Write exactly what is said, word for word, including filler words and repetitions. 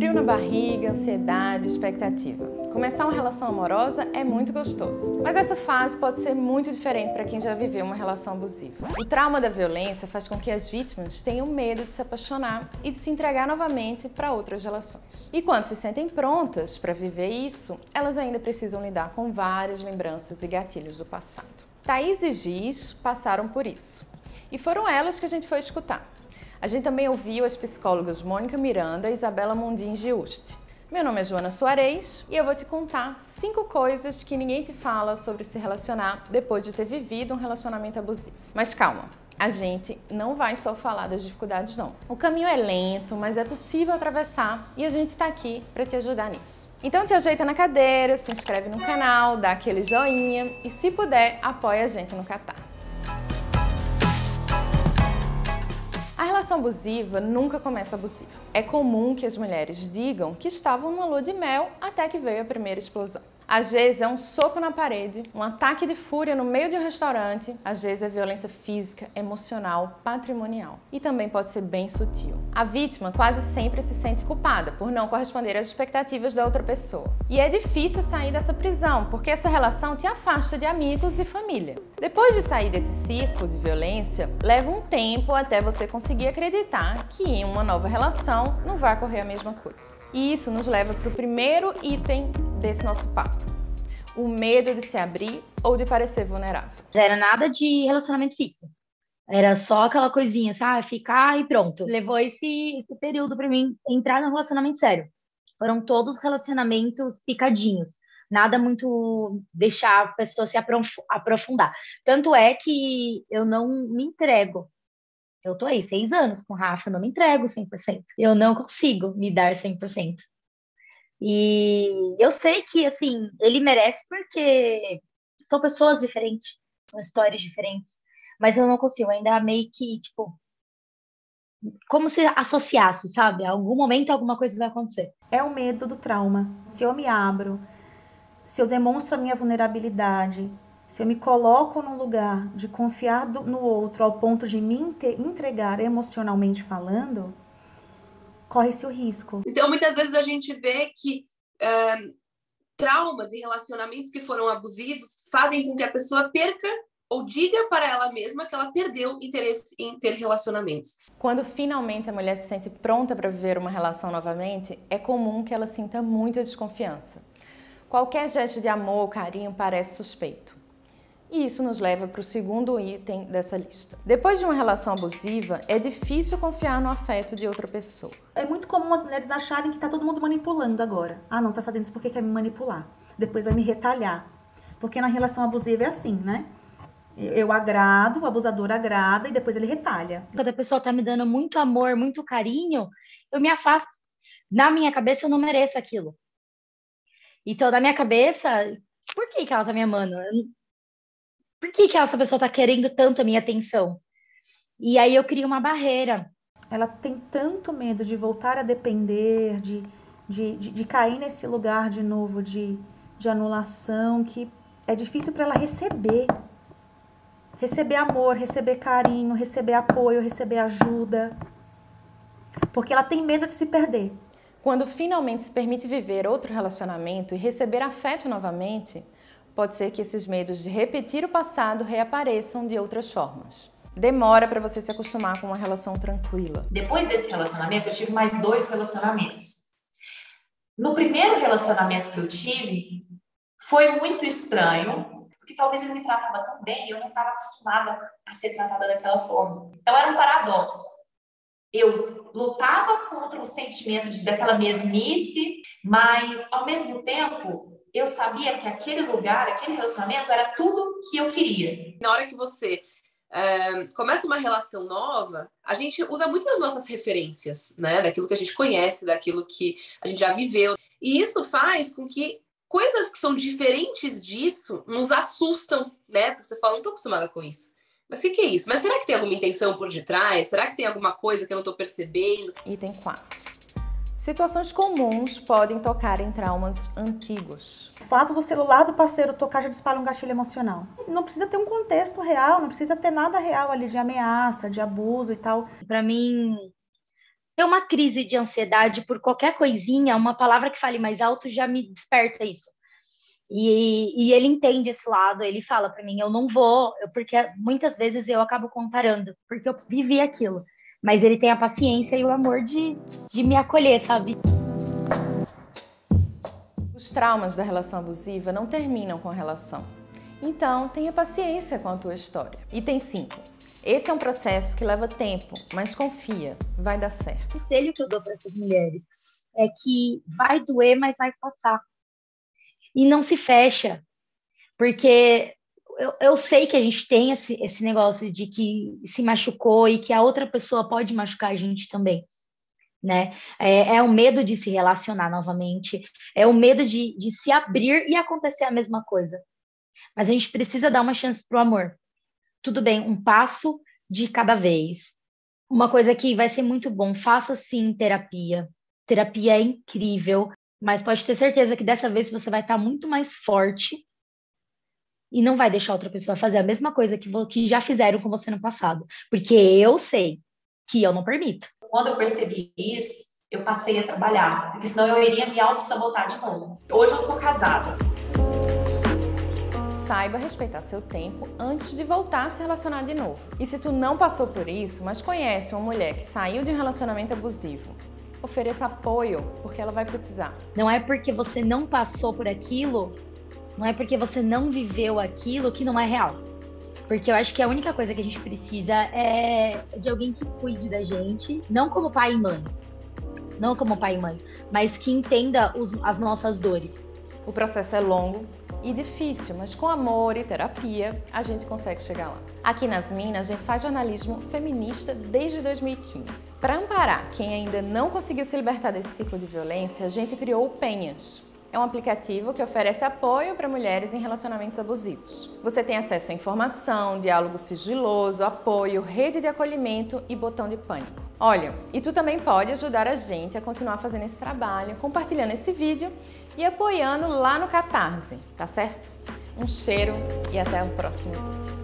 Frio na barriga, ansiedade, expectativa. Começar uma relação amorosa é muito gostoso, mas essa fase pode ser muito diferente para quem já viveu uma relação abusiva. O trauma da violência faz com que as vítimas tenham medo de se apaixonar e de se entregar novamente para outras relações. E quando se sentem prontas para viver isso, elas ainda precisam lidar com várias lembranças e gatilhos do passado. Thaís e Giz passaram por isso, e foram elas que a gente foi escutar. A gente também ouviu as psicólogas Mônica Miranda e Isabela Mondin Giusti. Meu nome é Joana Soares e eu vou te contar cinco coisas que ninguém te fala sobre se relacionar depois de ter vivido um relacionamento abusivo. Mas calma, a gente não vai só falar das dificuldades não. O caminho é lento, mas é possível atravessar e a gente tá aqui para te ajudar nisso. Então te ajeita na cadeira, se inscreve no canal, dá aquele joinha e se puder, apoia a gente no Catarse. A relação abusiva nunca começa abusiva. É comum que as mulheres digam que estavam numa lua de mel até que veio a primeira explosão. Às vezes é um soco na parede, um ataque de fúria no meio de um restaurante, às vezes é violência física, emocional, patrimonial. E também pode ser bem sutil. A vítima quase sempre se sente culpada por não corresponder às expectativas da outra pessoa. E é difícil sair dessa prisão, porque essa relação te afasta de amigos e família. Depois de sair desse círculo de violência, leva um tempo até você conseguir acreditar que em uma nova relação não vai ocorrer a mesma coisa. E isso nos leva para o primeiro item desse nosso papo. O medo de se abrir ou de parecer vulnerável. Não era nada de relacionamento fixo. Era só aquela coisinha, sabe? Ficar e pronto. Levou esse, esse período para mim entrar num relacionamento sério. Foram todos relacionamentos picadinhos. Nada muito deixar a pessoa se aprofundar. Tanto é que eu não me entrego. Eu tô aí seis anos com o Rafa, eu não me entrego cem por cento. Eu não consigo me dar cem por cento. E eu sei que, assim, ele merece porque são pessoas diferentes, são histórias diferentes. Mas eu não consigo, ainda meio que, tipo, como se associasse, sabe? A algum momento alguma coisa vai acontecer. É o medo do trauma. Se eu me abro, se eu demonstro a minha vulnerabilidade, se eu me coloco num lugar de confiar no outro ao ponto de me entregar emocionalmente falando, corre-se o risco. Então, muitas vezes a gente vê que uh, traumas e relacionamentos que foram abusivos fazem com que a pessoa perca ou diga para ela mesma que ela perdeu interesse em ter relacionamentos. Quando finalmente a mulher se sente pronta para viver uma relação novamente, é comum que ela sinta muita desconfiança. Qualquer gesto de amor ou carinho parece suspeito. E isso nos leva para o segundo item dessa lista. Depois de uma relação abusiva, é difícil confiar no afeto de outra pessoa. É muito comum as mulheres acharem que tá todo mundo manipulando agora. Ah, não, tá fazendo isso porque quer me manipular. Depois vai me retalhar. Porque na relação abusiva é assim, né? Eu agrado, o abusador agrada e depois ele retalha. Quando a pessoa tá me dando muito amor, muito carinho, eu me afasto. Na minha cabeça, eu não mereço aquilo. Então, na minha cabeça, por que que ela tá me amando? Por que que essa pessoa tá querendo tanto a minha atenção? E aí eu crio uma barreira. Ela tem tanto medo de voltar a depender, de, de, de, de cair nesse lugar de novo de, de anulação, que é difícil para ela receber. Receber amor, receber carinho, receber apoio, receber ajuda. Porque ela tem medo de se perder. Quando finalmente se permite viver outro relacionamento e receber afeto novamente, pode ser que esses medos de repetir o passado reapareçam de outras formas. Demora para você se acostumar com uma relação tranquila. Depois desse relacionamento, eu tive mais dois relacionamentos. No primeiro relacionamento que eu tive, foi muito estranho, porque talvez ele me tratava tão bem e eu não estava acostumada a ser tratada daquela forma. Então era um paradoxo. Eu lutava contra o sentimento de, daquela mesmice, mas ao mesmo tempo eu sabia que aquele lugar, aquele relacionamento era tudo que eu queria. Na hora que você é, começa uma relação nova, a gente usa muitas nossas referências, né? Daquilo que a gente conhece, daquilo que a gente já viveu. E isso faz com que coisas que são diferentes disso nos assustam, né? Porque você fala, não tô acostumada com isso. Mas o que, que é isso? Mas será que tem alguma intenção por detrás? Será que tem alguma coisa que eu não tô percebendo? Item quatro. Situações comuns podem tocar em traumas antigos. O fato do celular do parceiro tocar já dispara um gatilho emocional. Não precisa ter um contexto real, não precisa ter nada real ali de ameaça, de abuso e tal. Pra mim, uma crise de ansiedade por qualquer coisinha, uma palavra que fale mais alto já me desperta isso. E, e ele entende esse lado, ele fala para mim, eu não vou, eu, porque muitas vezes eu acabo comparando, porque eu vivi aquilo. Mas ele tem a paciência e o amor de, de me acolher, sabe? Os traumas da relação abusiva não terminam com a relação. Então, tenha paciência com a tua história. Item cinco. Esse é um processo que leva tempo, mas confia, vai dar certo. O conselho que eu dou para essas mulheres é que vai doer, mas vai passar. E não se fecha, porque eu, eu sei que a gente tem esse, esse negócio de que se machucou e que a outra pessoa pode machucar a gente também, né? É, é o medo de se relacionar novamente, é o medo de, de se abrir e acontecer a mesma coisa. Mas a gente precisa dar uma chance pro amor. Tudo bem, um passo de cada vez. Uma coisa que vai ser muito bom, faça sim terapia. Terapia é incrível. Mas pode ter certeza que dessa vez você vai estar muito mais forte e não vai deixar outra pessoa fazer a mesma coisa que, que já fizeram com você no passado. Porque eu sei que eu não permito. Quando eu percebi isso, eu passei a trabalhar, porque senão eu iria me auto-sabotar de novo. Hoje eu sou casada. Saiba respeitar seu tempo antes de voltar a se relacionar de novo. E se tu não passou por isso, mas conhece uma mulher que saiu de um relacionamento abusivo, ofereça apoio, porque ela vai precisar. Não é porque você não passou por aquilo, não é porque você não viveu aquilo que não é real. Porque eu acho que a única coisa que a gente precisa é de alguém que cuide da gente, não como pai e mãe, não como pai e mãe, mas que entenda os, as nossas dores. O processo é longo e difícil, mas com amor e terapia a gente consegue chegar lá. Aqui nas Minas, a gente faz jornalismo feminista desde dois mil e quinze. Para amparar quem ainda não conseguiu se libertar desse ciclo de violência, a gente criou o Penhas. É um aplicativo que oferece apoio para mulheres em relacionamentos abusivos. Você tem acesso à informação, diálogo sigiloso, apoio, rede de acolhimento e botão de pânico. Olha, e tu também pode ajudar a gente a continuar fazendo esse trabalho, compartilhando esse vídeo e apoiando lá no Catarse, tá certo? Um cheiro e até o próximo vídeo.